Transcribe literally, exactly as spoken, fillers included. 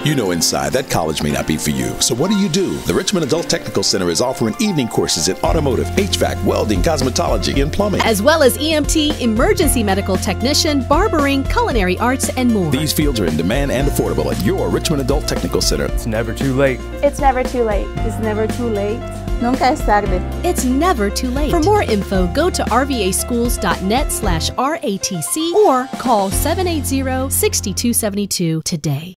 You know inside that college may not be for you. So what do you do? The Richmond Adult Technical Center is offering evening courses in automotive, H V A C, welding, cosmetology, and plumbing. As well as E M T, emergency medical technician, barbering, culinary arts, and more. These fields are in demand and affordable at your Richmond Adult Technical Center. It's never too late. It's never too late. It's never too late. Nunca es tarde. It's never too late. For more info, go to r v a schools dot net slash R A T C or call seven eight zero, six two seven two today.